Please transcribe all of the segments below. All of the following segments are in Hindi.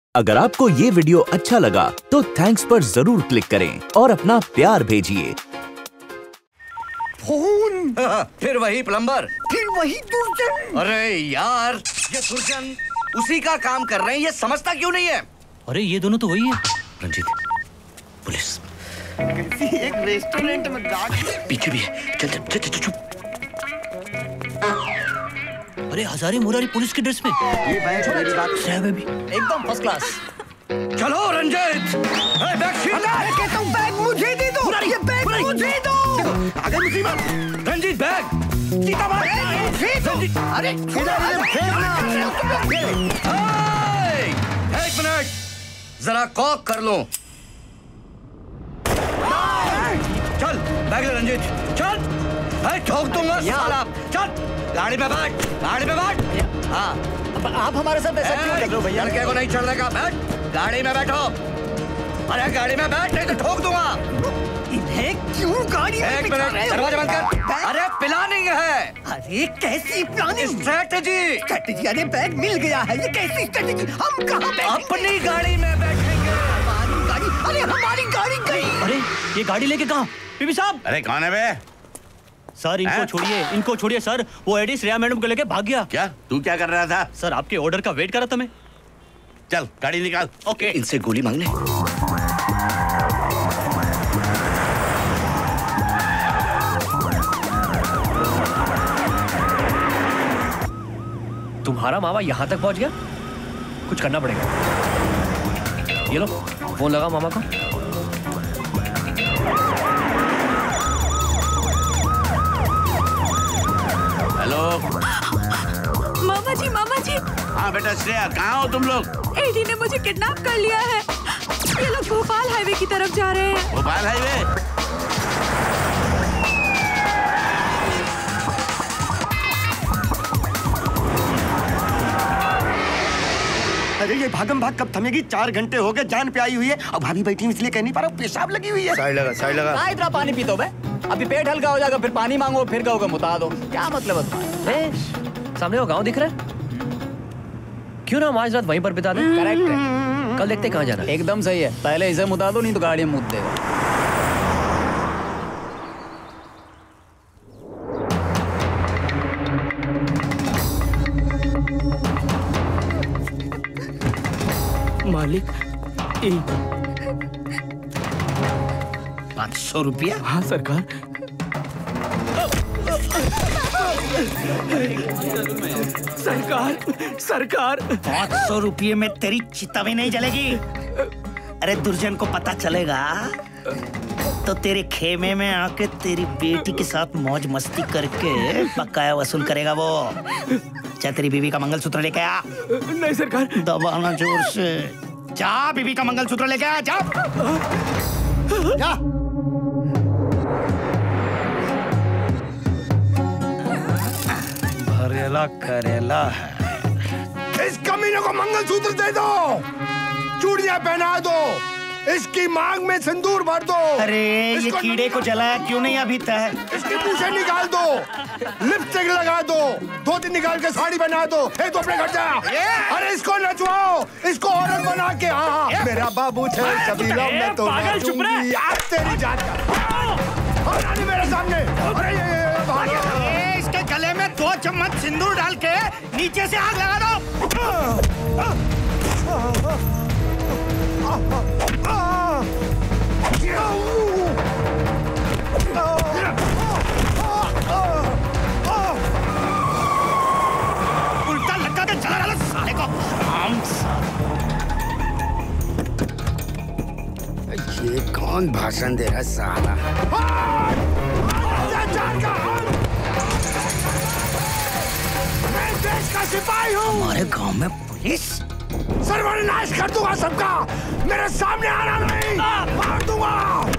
अगर आपको ये वीडियो अच्छा लगा तो थैंक्स पर जरूर क्लिक करें और अपना प्यार भेजिए। फोन फिर वही प्लम्बर, फिर वही दुर्जन। अरे यार, ये दुर्जन उसी का काम कर रहे हैं, ये समझता क्यों नहीं है? अरे ये दोनों तो वही है। रंजीत, पुलिस किसी एक रेस्टोरेंट में जाके पीछे भी है। चल चल चल चल चुप। अरे हजारी मुरारी पुलिस की ड्रेस में। ये बैग मेरी बात है भी एकदम फर्स्ट क्लास। चलो रंजीत, बैग छीन ले। मैं कहता हूँ बैग मुझे दे दो। ये बैग मुझे दो। आगे मुसीबत। रंजीत बैग सीधा मार। रंजीत, अरे एक मिनट, जरा कॉक कर लो। चल बैग ले रंजीत, चल। ठोक दूंगा साला। चल गाड़ी में बैठ, गाड़ी में बैठ। हाँ, आप हमारे साथ ऐसा क्यों कर रहे हो भैया? लड़के को नहीं चढ़ने का, बैठ गाड़ी में बैठो। अरे गाड़ी में बैठ, नहीं तो ठोक दूंगा। इन्हें क्यों गाड़ी में एक बिठा मिनट, रहे हो? दरवाजा बंद कर। अरे प्लानिंग है। अरे कैसी प्लानिंग? स्ट्रेटेजी। अरे बैग मिल गया है, ये कैसी स्ट्रेटेजी? हम कहाँ बैठेंगे? अपनी गाड़ी में बैठेंगे। हमारी गाड़ी? अरे हमारी गाड़ी गई। अरे ये गाड़ी लेके कहाँ? बीबी साहब। अरे कौन है बे? सर इनको छोड़िए सर। वो एडी श्रेया मैडम को लेके भाग गया। क्या? तू क्या कर रहा था? सर आपके ऑर्डर का वेट कर रहा था मैं। चल गाड़ी निकाल। ओके। इनसे गोली मांग ले। तुम्हारा मामा यहाँ तक पहुँच गया? कुछ करना पड़ेगा। ये लो फोन लगा मामा का। हेलो मामा जी, मामा जी। हाँ बेटा श्रेया, कहाँ हो तुम लोग? एडी ने मुझे किडनैप कर लिया है। ये लोग भोपाल हाईवे की तरफ जा रहे हैं। भोपाल हाईवे? अरे ये भागम भाग कब थमेगी? 4 घंटे हो गए, जान पे आई हुई है और भाभी बैठी हुई इसलिए कह नहीं पा रहा हूँ, पेशाब लगी हुई है। साइड लगा, साइड लगा। कहाँ इतना पानी पीते हो बे? अभी पेट हल्का हो जाएगा, फिर पानी मांगो, फिर कहोगे मुता दो। क्या मतलब है तुम्हारा? सामने वो गांव दिख रहा है, क्यों ना हम आज रात वहीं पर बिता दें? करेक्ट है। कल देखते कहाँ जाना है। एकदम सही है। पहले इसे मुता दो, नहीं तो गाड़ी में मुत देगा। मालिक 500 रुपया? हाँ सरकार। सरकार 500 रुपये में तेरी चिता भी नहीं जलेगी। अरे दुर्जन को पता चलेगा तो तेरे खेमे में आके तेरी बेटी के साथ मौज मस्ती करके बकाया वसूल करेगा वो। जा तेरी बीवी का मंगलसूत्र लेके आ। नहीं सरकार। दबाना जोर से। जा बीवी का मंगलसूत्र लेके आ, जा। जा। भरेला करेला है। इस कमीने को मंगलसूत्र दे दो, चूड़ियां पहना दो, इसकी मांग में सिंदूर भर दो। अरे ये कीड़े को जलाया क्यों नहीं अभी तक? इसकी पूछे निकाल दो, लिपस्टिक लगा दो, धोती निकाल के साड़ी बना दो। ए तो अपने घर जा। अरे इसको नचवाओ, इसको औरत बना के। हाँ मेरा बाबू छे कबीला में तो नाचूंगी। आज तेरी जान का मेरे सामने। अरे ये इसके गले में 2 चम्मच सिंदूर डाल के नीचे से आग लगा दो। उल्टा लगा के चला डालो साले को। ये कौन भाषण दे रहा है साला? मैं देश का सिपाही हूँ। हमारे गांव में पुलिस? सर्वनाश कर दूंगा सबका। मेरे सामने आना नहीं, मार दूंगा।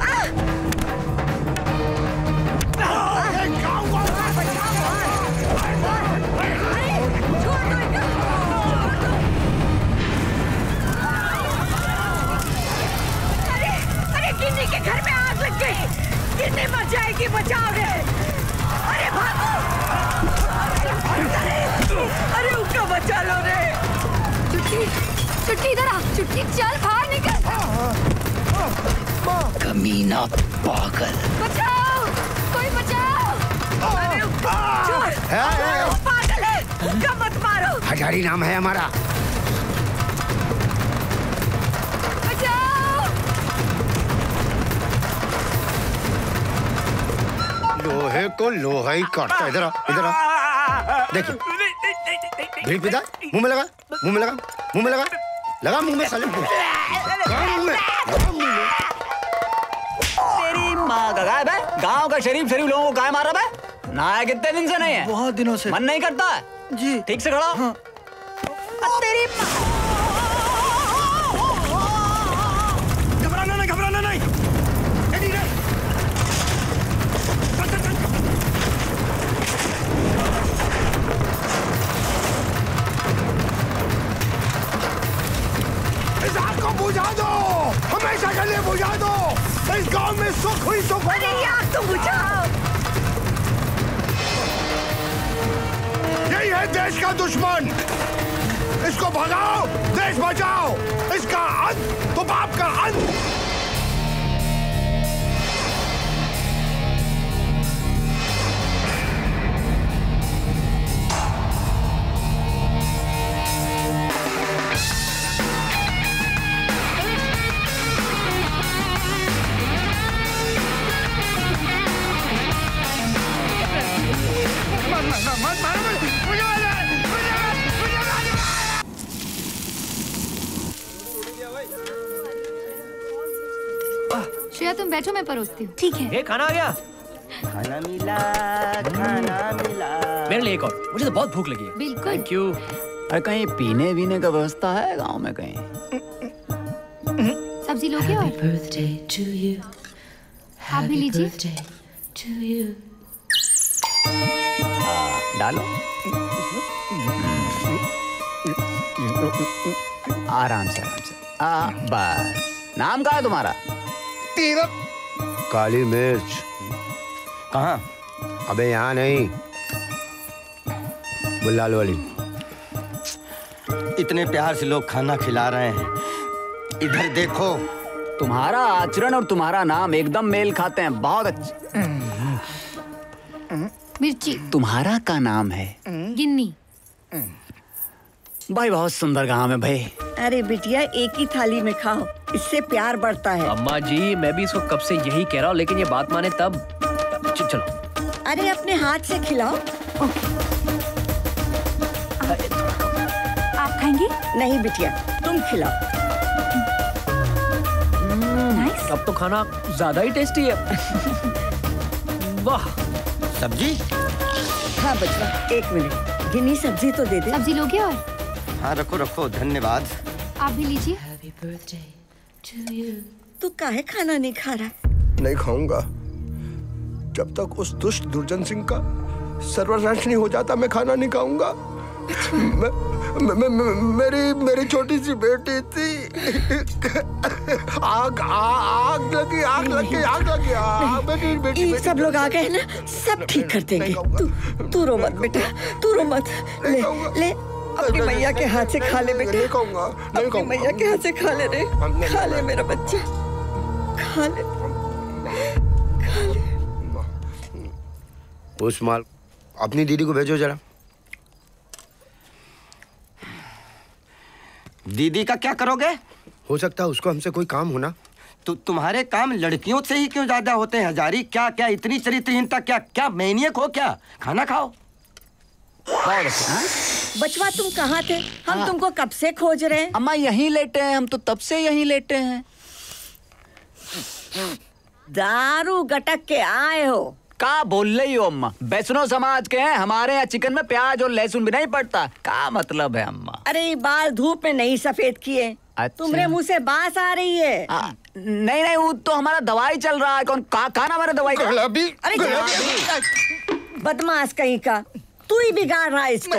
अरे गिन्नी के घर में आग लग गई। गिन्नी मर जाएगी, बचाओ रे। अरे भागो। अरे उसका बचा लो रे। चुटकी इधर आ। चुटकी चल बाहर निकल। कमीना पागल। बचाओ, कोई बचाओ। पागल है, उसका मत मारो। हजारी नाम है हमारा। बचाओ। लोहे को लोहा ही काटता। इधर आ, इधर आ। देखिए भीड़ पिता, मुंह में लगा, मुंह में लगा, मुंह में लगा, लगा मुंह में साले, मुंह में, मुंह में। तेरी माँ का गायब है। गांव का शरीफ लोगों को गाय मारा है। नहाया कितने दिन से नहीं है? बहुत दिनों से। मन नहीं करता है जी। ठीक से खड़ा। हाँ। तेरी घबराना नहीं, घबराना नहीं। इस आग को बुझा दो, हमेशा के लिए बुझा दो। इस गांव में सुख हुई सुख होगा। अरे ये आग तो बुझाओ। यही है देश का दुश्मन। इसको भगाओ, देश बचाओ। इसका अंत तो बाप का अंत। श्रेया तुम बैठो, मैं परोसती हूँ। ठीक है। ये खाना आ गया। खाना मिला, खाना मिला। मेरे लिए एक और, मुझे तो बहुत भूख लगी है। बिल्कुल। Thank you. अरे कहीं पीने वीने का व्यवस्था है गांव में कहीं? सब्जी लोगे और आप भी लीजिए। डालो। आराम से आराम से। बस। नाम क्या है तुम्हारा? काली मिर्च। कहाँ? अबे यहाँ नहीं, बुल्लाल वाली। इतने प्यार से लोग खाना खिला रहे हैं, इधर देखो। तुम्हारा आचरण और तुम्हारा नाम एकदम मेल खाते हैं। बहुत अच्छे। मिर्ची। तुम्हारा क्या नाम है? गिन्नी। भाई बहुत सुंदर गांव है भाई। अरे बिटिया एक ही थाली में खाओ, इससे प्यार बढ़ता है। अम्मा जी मैं भी इसको कब से यही कह रहा हूँ, लेकिन ये बात माने तब। चलो। अरे अपने हाथ से खिलाओ। आप खाएंगे? नहीं बिटिया तुम खिलाओ। अब तो खाना ज्यादा ही टेस्टी है। वाह। सब्जी? हाँ बचवा एक मिनट, गिनी सब्जी तो दे दे। सब्जी लोगे और? हाँ रखो रखो, धन्यवाद। आप भी लीजिए। तू काहे खाना नहीं खा रहा? नहीं खाऊंगा जब तक उस दुष्ट दुर्जन सिंह का सर्वनाश नहीं हो जाता। मैं खाना नहीं खाऊंगा। मेरी छोटी सी बेटी थी। आग लगी, आग लगी, आग लगी। मेरी बेटी। सब लोग आ गए ना, सब ठीक कर देंगे। तू रो मत बेटा, तू रो मत। ले ले अपनी मैया के हाथ से खा ले बेटा। नहीं खाऊंगा, नहीं खाऊंगा। मैया के हाथ से खा ले रे, खा ले मेरा बच्चा, खा ले, खा ले। उस माल अपनी दीदी को भेजो जरा। दीदी का क्या करोगे? हो सकता है उसको हमसे कोई काम होना। तुम्हारे काम लड़कियों से ही क्यों ज्यादा होते हैं हजारी? क्या क्या इतनी चरित्रहीनता? क्या क्या मैनियक हो क्या? खाना खाओ। बचवा तुम कहाँ थे? हम तुमको कब से खोज रहे हैं। अम्मा यहीं लेटे हैं, हम तो तब से यहीं लेटे हैं। दारू गटक के आए हो? क्या बोल रही हो अम्मा? वैष्णो समाज के हैं, हमारे यहाँ चिकन में प्याज और लहसुन भी नहीं पड़ता। क्या मतलब है अम्मा? अरे बाल धूप में नहीं सफेद किए। अच्छा। तुम्हारे मुंह से बास आ रही है। नहीं नहीं वो तो हमारा दवाई चल रहा है। कौन खाना मेरा दवाई का? अरे बदमाश कहीं का, तू ही बिगाड़ रहा है इसको।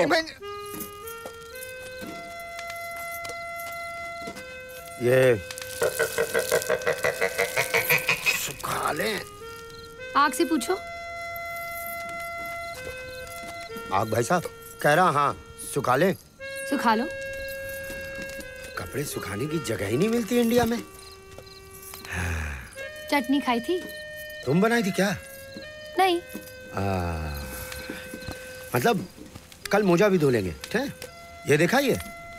ये सुखा ले। आग से पूछो। आग भाई साहब कह रहा। हाँ सुखा ले। सुखा लो। कब कपड़े सुखाने की जगह ही नहीं मिलती इंडिया में। चटनी खाई थी? तुम बनाई थी क्या? नहीं। मतलब कल मोजा भी धो लेंगे, ठीक है? ये देखा ये?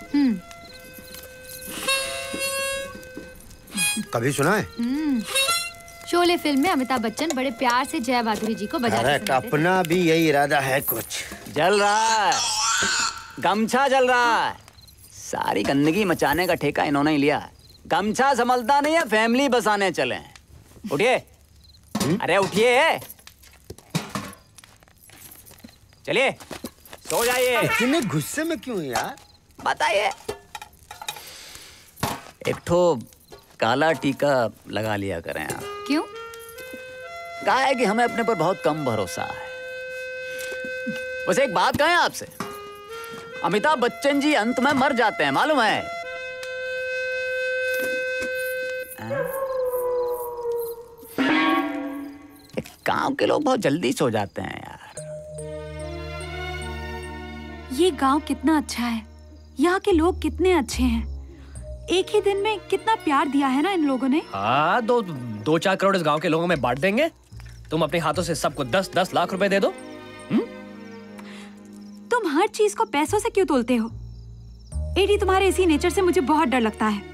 कभी सुना है? शोले फिल्म में अमिताभ बच्चन बड़े प्यार से जया भादुरी जी को बजाते सुनाते थे। अपना भी यही इरादा है कुछ। जल रहा है, गमछा जल रहा है। सारी गंदगी मचाने का ठेका इन्होंने ही लिया। गमछा संभलता नहीं है, फैमिली बसाने चले। उठिए, अरे उठिए, चलिए सो जाइए। इतने गुस्से में क्यों यार? बताइए। एक ठो काला टीका लगा लिया करें आप। क्यों? कहा है कि हमें अपने पर बहुत कम भरोसा है। वैसे एक बात कहें आपसे, अमिताभ बच्चन जी अंत में मर जाते हैं, मालूम है? गांव के लोग बहुत जल्दी सो जाते हैं यार। ये गांव कितना अच्छा है, यहाँ के लोग कितने अच्छे हैं। एक ही दिन में कितना प्यार दिया है ना इन लोगों ने। हाँ, 2-4 करोड़ इस गांव के लोगों में बांट देंगे। तुम अपने हाथों से सबको 10-10 लाख रुपए दे दो। तुम हर चीज को पैसों से क्यों तोलते हो? एडी, तुम्हारे इसी नेचर से मुझे बहुत डर लगता है।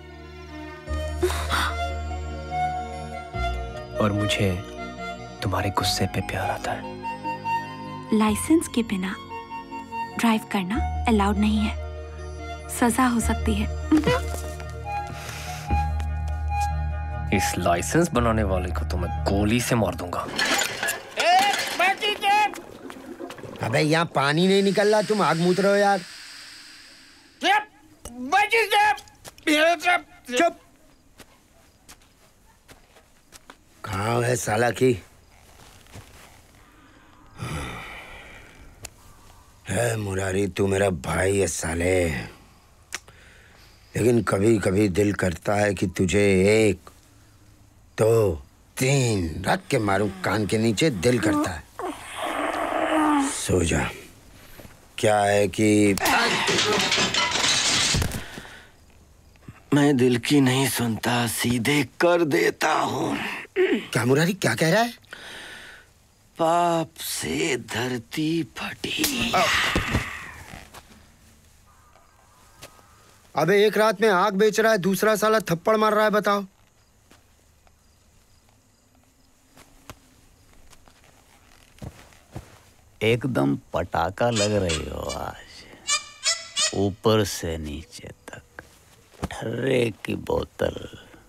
और मुझे तुम्हारे गुस्से पे प्यार आता है। लाइसेंस के बिना ड्राइव करना अलाउड नहीं है, सजा हो सकती है। इस लाइसेंस बनाने वाले को तो मैं गोली से मार दूंगा। अबे यहाँ पानी नहीं निकल रहा, तुम आग मूत रहे हो यार। चुप। कहाँ है साला की? है मुरारी, तू मेरा भाई है साले, लेकिन कभी कभी दिल करता है कि तुझे 1, 2, 3 रख के मारूं कान के नीचे। दिल करता है। सो जा। क्या है कि मैं दिल की नहीं सुनता, सीधे कर देता हूँ। क्या मुरारी, क्या कह रहा है? पाप से धरती फटी। अबे एक रात में आग बेच रहा है, दूसरा साला थप्पड़ मार रहा है, बताओ। एकदम पटाखा लग रही हो आज, ऊपर से नीचे तक। ठर्रे की बोतल।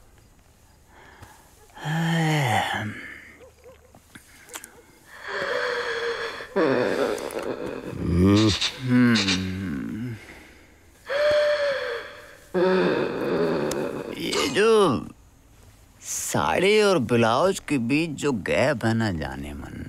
ये जो साड़ी और ब्लाउज के बीच जो गैप है ना, जाने मन,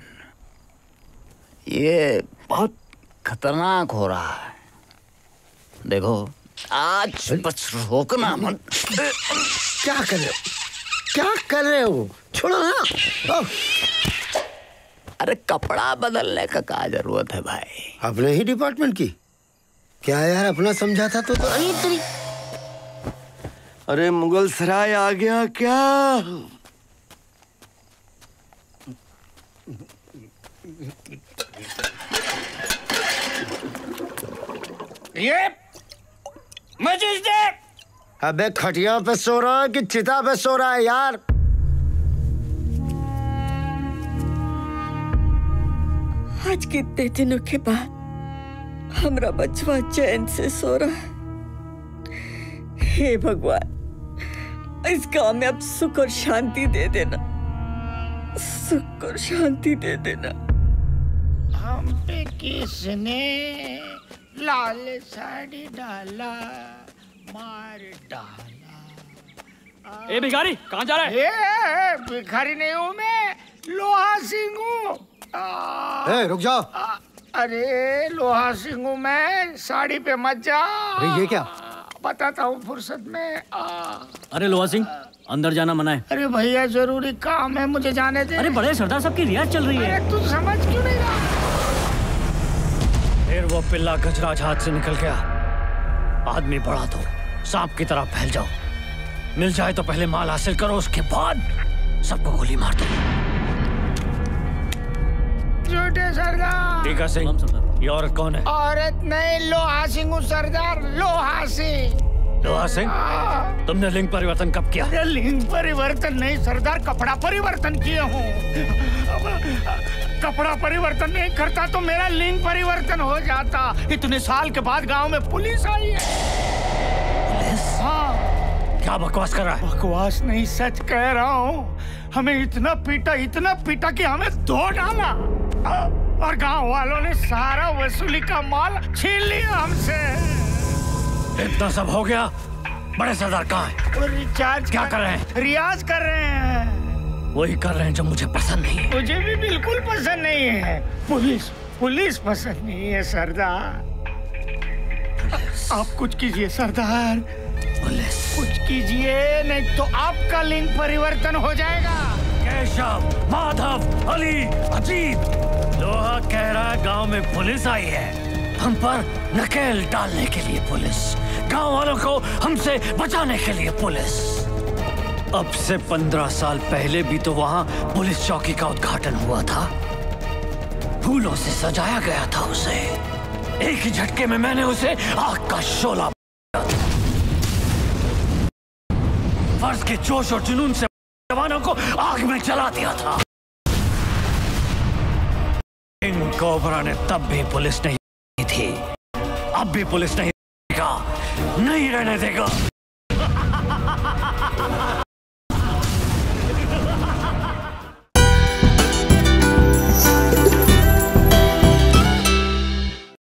ये बहुत खतरनाक हो रहा है। देखो आज बस रोकना मत। क्या कर रहे हो? क्या कर रहे हो? छोड़ो ना। अरे कपड़ा बदलने का क्या जरूरत है भाई? अपने ही डिपार्टमेंट की क्या यार? अपना समझा था तो अरे मुगल सराय आ गया क्या? ये मजीद दे। अबे खटिया पे सो रहा है कि चिता पे सो रहा है यार? आज कितने दिनों के बाद हमारा बचवा चैन से सो रहा है। हे भगवान, इस गांव में अब सुख और शांति दे देना, सुख और शांति दे देना। हम पे किसने लाल साड़ी डाला, मार डाला। ए भिखारी, कहाँ जा रहा है? ये भिखारी नहीं हूँ मैं, लोहा सिंह हूँ। रुक जाओ। अरे लोहा सिंह हूँ मैं, साड़ी पे मत जा। अरे ये क्या? बताता हूँ फुर्सत में। अरे लोहा सिंह, अंदर जाना मना है। अरे भैया जरूरी काम है, मुझे जाने दे। अरे बड़े सरदार साहब की रियाज चल रही है। अरे तू समझ क्यों नहीं रहा? फिर वो पिल्ला गजराज हाथ से निकल गया। आदमी बढ़ा दो, सांप की तरह फैल जाओ। मिल जाए तो पहले माल हासिल करो, उसके बाद सबको गोली मार दो। छोटे सरदार। टीका सिंह, ये औरत कौन है? औरत नहीं, लोहा सिंह हूँ सरदार, लोहा सिंह। लोहा सिंह, तुमने लिंग परिवर्तन कब किया? अरे लिंग परिवर्तन नहीं सरदार, कपड़ा परिवर्तन किए हूँ। कपड़ा परिवर्तन नहीं करता तो मेरा लिंग परिवर्तन हो जाता। इतने साल के बाद गांव में पुलिस आई है। पुलिस? हाँ। क्या बकवास कर रहा है? बकवास नहीं, सच कह रहा हूँ। हमें इतना पीटा कि हमें धो डाला और गांव वालों ने सारा वसूली का माल छीन लिया हमसे। इतना सब हो गया, बड़े सरदार कहाँ हैं? रिचार्ज क्या कर रहे हैं? रियाज कर रहे हैं। वही कर रहे हैं जो मुझे पसंद नहीं है। मुझे भी बिल्कुल पसंद नहीं है। पुलिस पसंद नहीं है सरदार। आप कुछ कीजिए सरदार, पुलिस कुछ कीजिए, नहीं तो आपका लिंग परिवर्तन हो जाएगा। केशव, माधव, अली, अजीत, लोहा कह रहा है गांव में पुलिस आई है, हम पर नकेल डालने के लिए पुलिस, गांव वालों को हमसे बचाने के लिए पुलिस। अब से 15 साल पहले भी तो वहां पुलिस चौकी का उद्घाटन हुआ था, फूलों से सजाया गया था उसे। एक ही झटके में मैंने उसे आग का शोला फर्ज के जोश और जुनून से जवानों को आग में जला दिया था। इन कोबरा ने तब भी पुलिस नहीं थी, अब भी पुलिस नहीं रहने देगा।